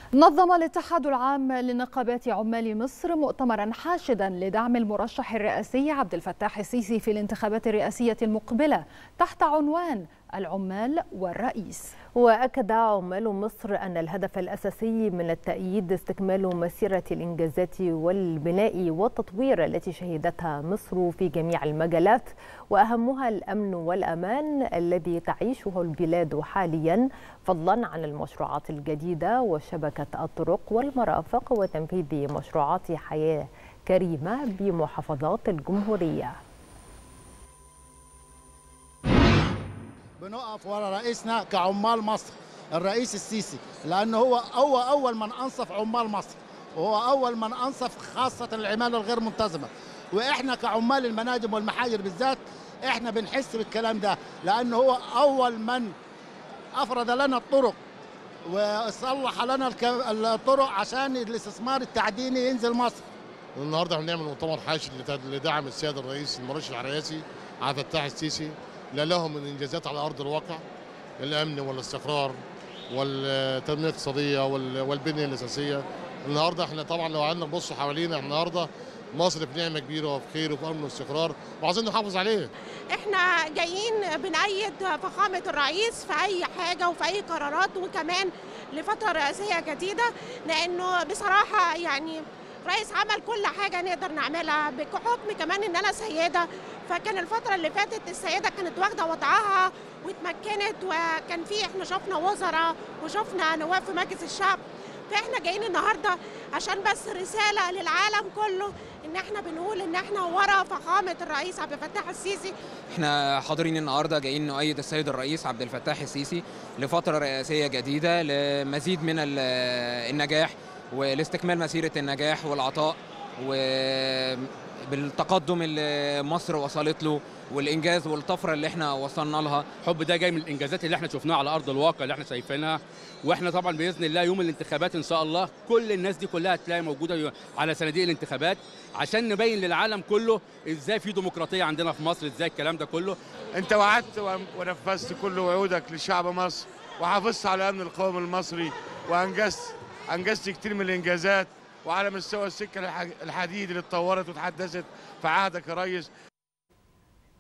نظم الاتحاد العام لنقابات عمال مصر مؤتمرا حاشدا لدعم المرشح الرئاسي عبد الفتاح السيسي في الانتخابات الرئاسية المقبلة تحت عنوان العمال والرئيس. وأكد عمال مصر أن الهدف الأساسي من التأييد استكمال مسيرة الإنجازات والبناء والتطوير التي شهدتها مصر في جميع المجالات، وأهمها الأمن والأمان الذي تعيشه البلاد حاليا، فضلا عن المشروعات الجديدة وشبكة الطرق والمرافق وتنفيذ مشروعات حياة كريمة بمحافظات الجمهورية. بنقف ورا رئيسنا كعمال مصر الرئيس السيسي، لأنه هو أول من أنصف عمال مصر، وهو أول من أنصف خاصة العمالة الغير منتظمة. وإحنا كعمال المناجم والمحاجر بالذات إحنا بنحس بالكلام ده، لأنه هو أول من أفرد لنا الطرق وصلح لنا الطرق عشان الاستثمار التعديني ينزل مصر. النهارده بنعمل مؤتمر حاشد لدعم السيد الرئيس المرشح الرئاسي عبد الفتاح السيسي، لا لهم من انجازات على ارض الواقع، الامن والاستقرار والتنميه الاقتصاديه والبنيه الاساسيه. النهارده احنا طبعا لو قعدنا نبص حوالينا النهارده مصر في نعمه كبيره وفي خير وفي امن واستقرار وعايزين نحافظ عليه. احنا جايين بنأيد فخامه الرئيس في اي حاجه وفي اي قرارات، وكمان لفتره رئاسيه جديده، لانه بصراحه يعني الرئيس عمل كل حاجه نقدر نعملها، بحكم كمان ان انا سيده، فكان الفتره اللي فاتت السيده كانت واخده وضعها واتمكنت، وكان في احنا شفنا وزراء وشفنا نواب في مجلس الشعب. فاحنا جايين النهارده عشان بس رساله للعالم كله ان احنا بنقول ان احنا ورا فخامه الرئيس عبد الفتاح السيسي. احنا حاضرين النهارده جايين نؤيد السيد الرئيس عبد الفتاح السيسي لفتره رئاسيه جديده لمزيد من النجاح ولاستكمال مسيره النجاح والعطاء وبالتقدم اللي مصر وصلت له والانجاز والطفره اللي احنا وصلنا لها. الحب ده جاي من الانجازات اللي احنا شفناها على ارض الواقع اللي احنا شايفينها، واحنا طبعا باذن الله يوم الانتخابات ان شاء الله كل الناس دي كلها هتلاقي موجوده على صناديق الانتخابات عشان نبين للعالم كله ازاي في ديمقراطيه عندنا في مصر، ازاي الكلام ده كله. انت وعدت ونفذت كل وعودك لشعب مصر، وحافظت على امن القومي المصري، وانجزت كتير من الانجازات، وعلى مستوى السكه الحديد اللي اتطورت وتحدثت في عهدك يا ريس.